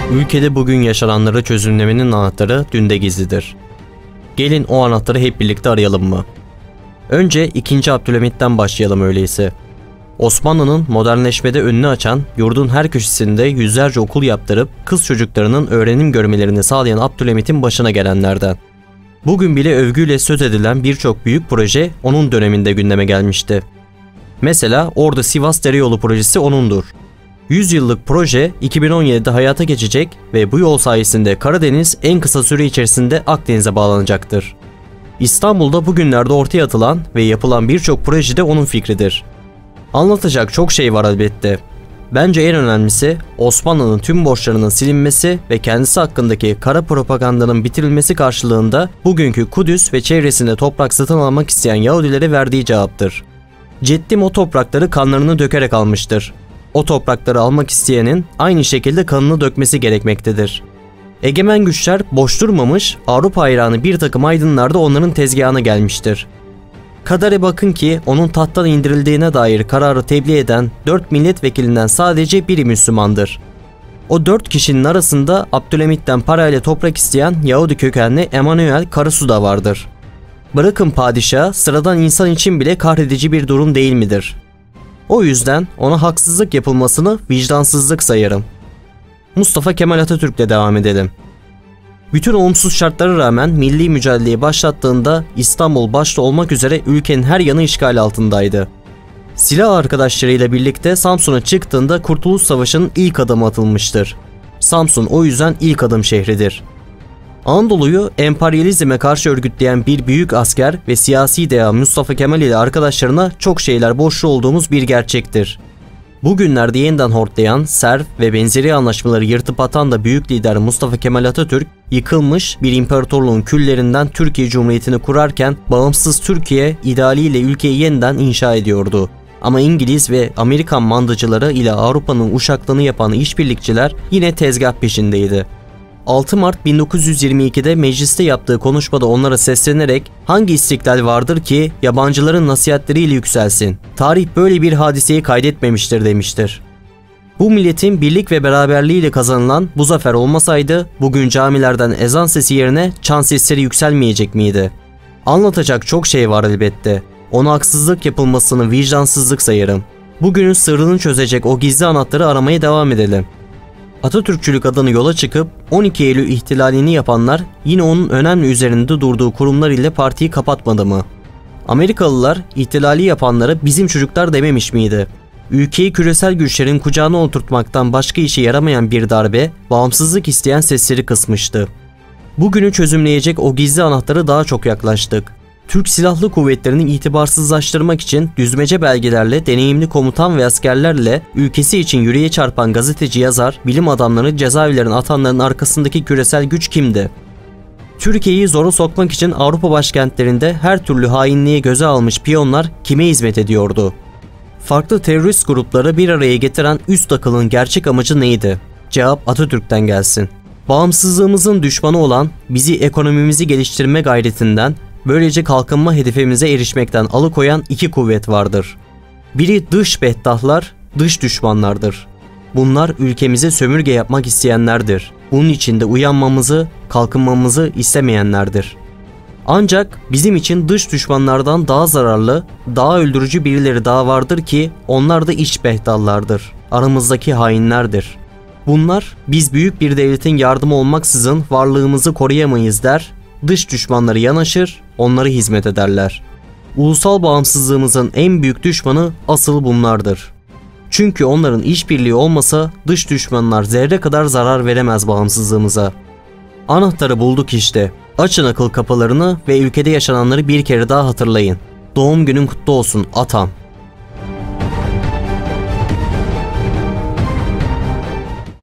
Ülkede bugün yaşananları çözümlemenin anahtarı dünde gizlidir. Gelin o anahtarı hep birlikte arayalım mı? Önce 2. Abdülhamit'ten başlayalım öyleyse. Osmanlı'nın modernleşmede önünü açan, yurdun her köşesinde yüzlerce okul yaptırıp kız çocuklarının öğrenim görmelerini sağlayan Abdülhamit'in başına gelenlerden. Bugün bile övgüyle söz edilen birçok büyük proje onun döneminde gündeme gelmişti. Mesela Ordu-Sivas Dereyolu projesi onundur. 100 yıllık proje 2017'de hayata geçecek ve bu yol sayesinde Karadeniz en kısa süre içerisinde Akdeniz'e bağlanacaktır. İstanbul'da bugünlerde ortaya atılan ve yapılan birçok proje de onun fikridir. Anlatacak çok şey var elbette. Bence en önemlisi Osmanlı'nın tüm borçlarının silinmesi ve kendisi hakkındaki kara propagandanın bitirilmesi karşılığında bugünkü Kudüs ve çevresinde toprak satın almak isteyen Yahudilere verdiği cevaptır. Ceddim o toprakları kanlarını dökerek almıştır. O toprakları almak isteyenin aynı şekilde kanını dökmesi gerekmektedir. Egemen güçler boş durmamış, Avrupa hayranı bir takım aydınlar da onların tezgahına gelmiştir. Kadere bakın ki onun tahttan indirildiğine dair kararı tebliğ eden 4 milletvekilinden sadece biri Müslümandır. O 4 kişinin arasında Abdülhamit'ten parayla toprak isteyen Yahudi kökenli Emanuel Karasu da vardır. Bırakın padişah, sıradan insan için bile kahredici bir durum değil midir? O yüzden ona haksızlık yapılmasını vicdansızlık sayarım. Mustafa Kemal Atatürk'le devam edelim. Bütün olumsuz şartlara rağmen milli mücadeleyi başlattığında İstanbul başta olmak üzere ülkenin her yanı işgal altındaydı. Silah arkadaşlarıyla birlikte Samsun'a çıktığında Kurtuluş Savaşı'nın ilk adımı atılmıştır. Samsun o yüzden ilk adım şehridir. Anadolu'yu emperyalizme karşı örgütleyen bir büyük asker ve siyasi deha Mustafa Kemal ile arkadaşlarına çok şeyler borçlu olduğumuz bir gerçektir. Bugünlerde yeniden hortlayan, Serv ve benzeri anlaşmaları yırtıp atan da büyük lider Mustafa Kemal Atatürk, yıkılmış bir imparatorluğun küllerinden Türkiye Cumhuriyeti'ni kurarken bağımsız Türkiye idealiyle ülkeyi yeniden inşa ediyordu. Ama İngiliz ve Amerikan mandacıları ile Avrupa'nın uşaklığını yapan işbirlikçiler yine tezgah peşindeydi. 6 Mart 1922'de mecliste yaptığı konuşmada onlara seslenerek "Hangi istiklal vardır ki yabancıların nasihatleriyle yükselsin? Tarih böyle bir hadiseyi kaydetmemiştir" demiştir. Bu milletin birlik ve beraberliğiyle kazanılan bu zafer olmasaydı bugün camilerden ezan sesi yerine çan sesleri yükselmeyecek miydi? Anlatacak çok şey var elbette. Ona haksızlık yapılmasını vicdansızlık sayarım. Bugünün sırrını çözecek o gizli anahtarı aramaya devam edelim. Atatürkçülük adını yola çıkıp 12 Eylül ihtilalini yapanlar yine onun önemli üzerinde durduğu kurumlar ile partiyi kapatmadı mı? Amerikalılar ihtilali yapanlara bizim çocuklar dememiş miydi? Ülkeyi küresel güçlerin kucağına oturtmaktan başka işe yaramayan bir darbe, bağımsızlık isteyen sesleri kısmıştı. Bugünü çözümleyecek o gizli anahtarı daha çok yaklaştık. Türk Silahlı Kuvvetleri'ni itibarsızlaştırmak için düzmece belgelerle, deneyimli komutan ve askerlerle ülkesi için yüreğe çarpan gazeteci, yazar, bilim adamları cezaevlerine atanların arkasındaki küresel güç kimdi? Türkiye'yi zora sokmak için Avrupa başkentlerinde her türlü hainliği göze almış piyonlar kime hizmet ediyordu? Farklı terörist grupları bir araya getiren üst akılın gerçek amacı neydi? Cevap Atatürk'ten gelsin. Bağımsızlığımızın düşmanı olan, bizi ekonomimizi geliştirme gayretinden, böylece kalkınma hedefimize erişmekten alıkoyan iki kuvvet vardır. Biri dış beddahlar, dış düşmanlardır. Bunlar ülkemize sömürge yapmak isteyenlerdir. Bunun için de uyanmamızı, kalkınmamızı istemeyenlerdir. Ancak bizim için dış düşmanlardan daha zararlı, daha öldürücü birileri daha vardır ki onlar da iç behdahlardır. Aramızdaki hainlerdir. Bunlar biz büyük bir devletin yardımı olmaksızın varlığımızı koruyamayız der, dış düşmanları yanaşır, onlara hizmet ederler. Ulusal bağımsızlığımızın en büyük düşmanı asıl bunlardır. Çünkü onların işbirliği olmasa dış düşmanlar zerre kadar zarar veremez bağımsızlığımıza. Anahtarı bulduk işte. Açın akıl kapılarını ve ülkede yaşananları bir kere daha hatırlayın. Doğum günün kutlu olsun atam.